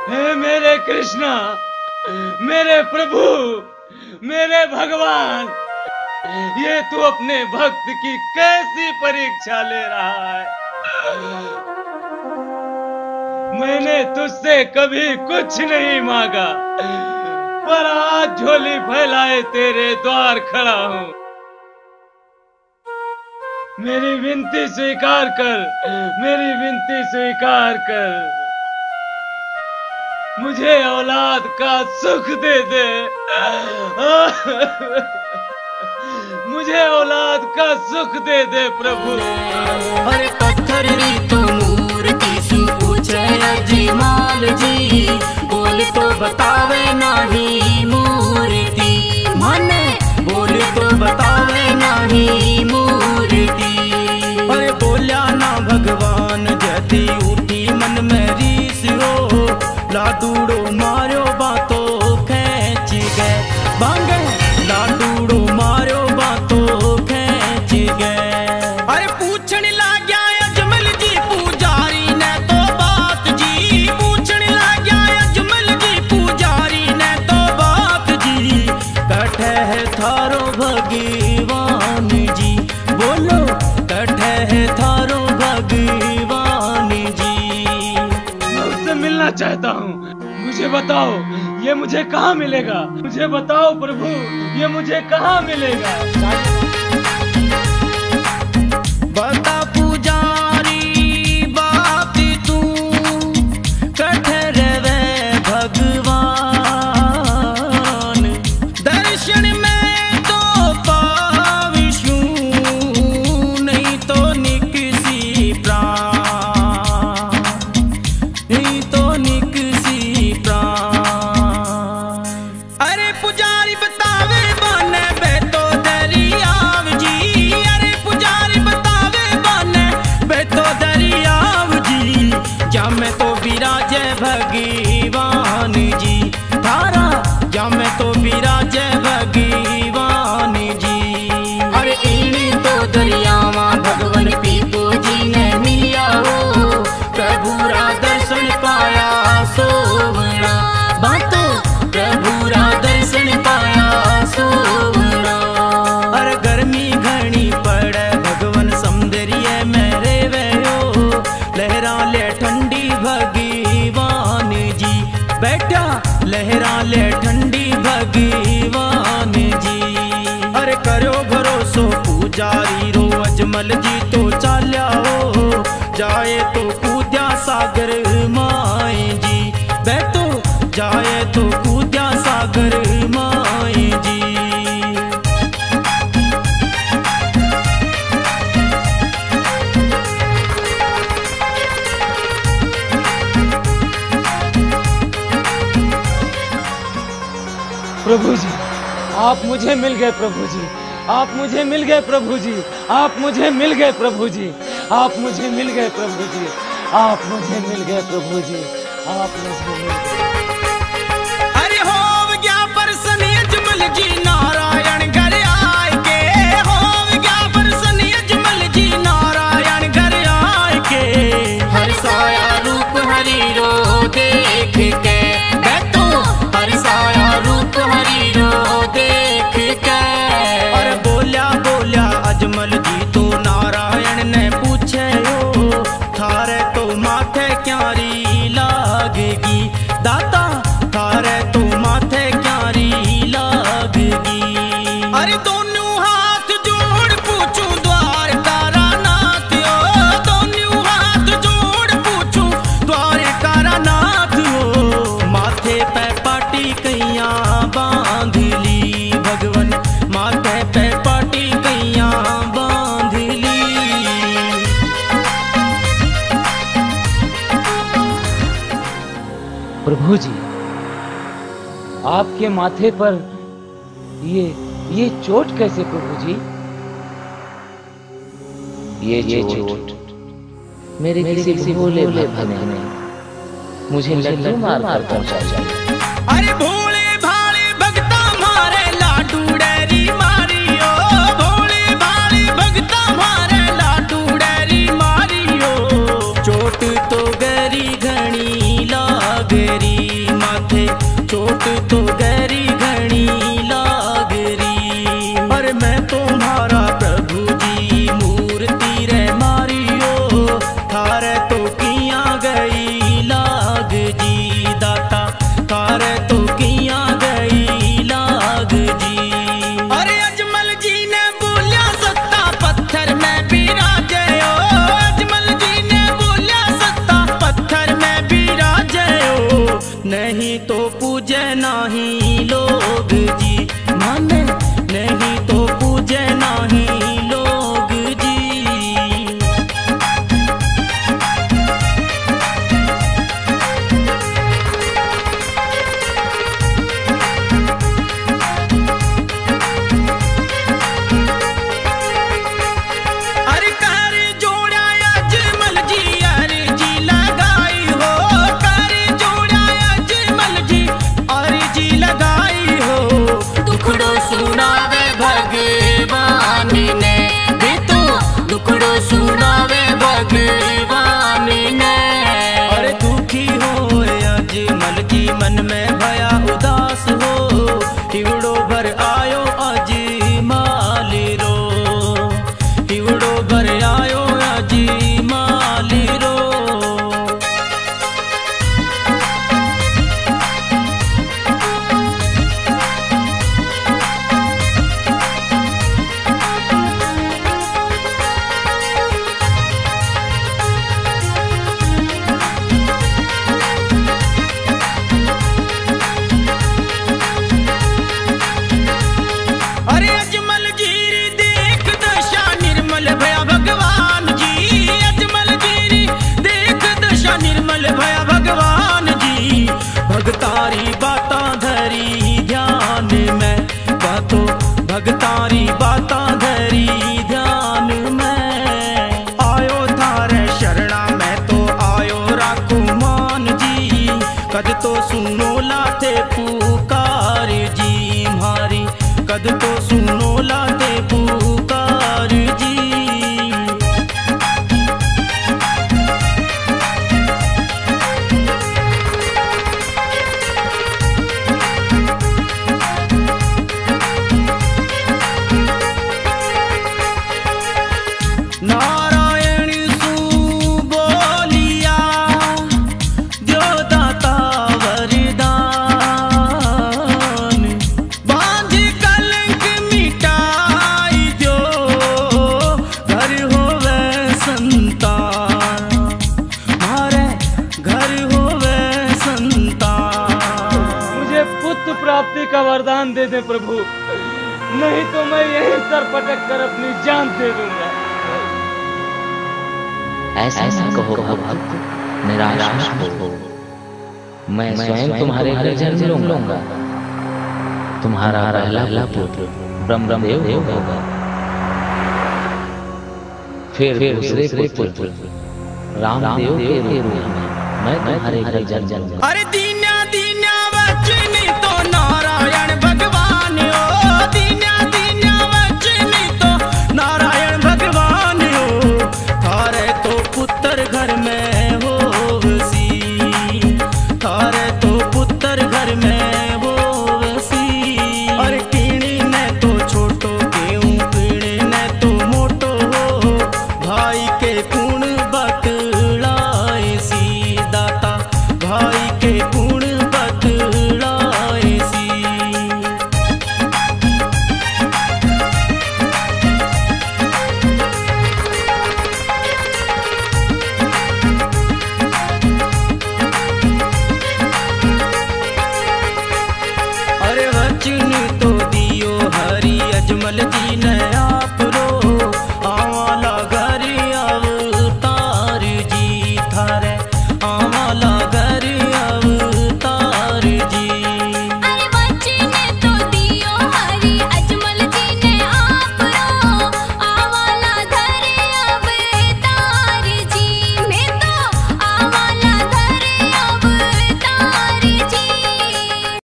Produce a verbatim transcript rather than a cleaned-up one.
हे मेरे कृष्णा, मेरे प्रभु, मेरे भगवान, ये तू अपने भक्त की कैसी परीक्षा ले रहा है। मैंने तुझसे कभी कुछ नहीं मांगा, पर आज झोली फैलाए तेरे द्वार खड़ा हूं। मेरी विनती स्वीकार कर, मेरी विनती स्वीकार कर। मुझे औलाद का सुख दे दे। मुझे औलाद का सुख दे दे प्रभु। अरे पत्थर री तो मूर्ति सु पूछे जी माल जी, बोल तो बतावे नाही मूर्ति, माने बोल तो बतावे नाही मूर्ति। अरे बोल्या ना भगवान जदी उठी मन में रीस हो, लाडूड़ो मारो बातो खेच गए बांगे, लाडूड़ो मारो बातो खेच गए। अरे पूछने लग गया अजमल जी पुजारी ने तो बात जी, पूछने लग गया अजमल जी पुजारी ने तो बात जी, कठे है थारो भगवान जी, बोलो कठे है थारो भगवान जी। मैं उससे मिलना चाहता हूँ, मुझे बताओ ये मुझे कहाँ मिलेगा। मुझे बताओ प्रभु, ये मुझे कहाँ मिलेगा। बता पुजारी बात तू, कठे रवे भगवान, दर्शन में तो पाविशू, नहीं तो निकसी प्राण, नहीं तो निकसी प्राण। अरे पुजारी बतावे बने बे तो दरियाव जी, अरे पुजारी बतावे बने बे तो दरियाव जी, जा मैं तो विराजे भगवान जी थारा, जा मैं तो विराजे भगवान जी। अरे इन्हीं तो दरियावा भगवान पीतो जी ने मिलिया हो, प्रभु रा दर्शन पाया सोवना, बातों प्रभु रा दर्शन पाया सोवना। अरे गर्मी घनी पड़े भगवान सौंदर्य में रेवे हो, लहरा ले ठंडी भगवान जी, बैठा लहरा ले ठंडी भगवान जी। अरे करो भरोसो पुजारी रो अजमल जी तो चाल्या हो, जाए तो कूद्या सागर माए जी, बैठो जाए तो कूद्या सागर माए जी। प्रभु जी, आप मुझे मिल गए प्रभु जी, आप मुझे मिल गए प्रभु जी, आप मुझे मिल गए प्रभु जी, आप मुझे मिल गए प्रभु जी, आप मुझे मिल गए प्रभु जी, आप मुझे मिल गए। अरे हो गया परसन अजमल जी नारायण घर आए के, हो गया परसन अजमल जी नारायण घर आए के, हर साया रूप हरि रो देख के, बैठो हर साया रूप हरि रो देख के। और बोल्या बोल्या अजमल जी तो नारायण ने पूछे हो, थारे तो माथे क्यारी लागेगी, दाता थारे तो माथे क्यारी लागेगी। अरे दोनों हाथ जोड़ पूछूं द्वार तारा नाथ हो, दोनों हाथ जोड़ पूछूं द्वार तारा नाथ हो, माथे पे पाटी कैया बांध ली भगवन, माथे पे पाटी कैया बांध ली। प्रभु जी, आपके माथे पर ये ये चोट कैसे प्रभु जी? ये ये चोट मेरे किसी भोले भक्त ने मुझे लड्डू मार कर पहुंचा। अरे भोले भाले भगता मारे लाडू डेरी मारियो, भोले भाले भगता मारे लाडू डेरी मारियो, चोट तो गरी घनी लागरी, सुनो लाते पुकार जी म्हारी, कद तो सुनो लाते पुकार जी। नारायण सु बोलिया द्यो दाता वरदान, बांध कलंक मिटाई द्यो घर होवे संतान, मारे घर होवे संतान। मुझे पुत्र प्राप्ति का वरदान दे दे प्रभु, नहीं तो मैं यहीं सर पटक कर अपनी जान दे दूंगा। ऐसा न कहो भक्त, निराश मत हो। मैं स्वयं तुम्हारे घर जन्म लूंगा। तुम्हारा पहला पुत्र ब्रह्मदेव होगा, फिर दूसरे पुत्र रामदेव के रूप में मैं तुम्हारे घर जन्म। अरे दीन्या दीन्या वचनी तो नारायण भगवान हो, दीन्या दीन्या वचनी तो नारायण भगवान हो। थारे तो पुत्र घर में हो वसी, थारे तो पुत्र घर में हो वसी। अरे टीणी ने तो छोटो क्यों, पीणी ने तो मोटो हो, भाई के गुण बतलाए सी दाता, भाई के गुण बतलाए सी। अरे वचन तो दियो हरि अजमल जी ने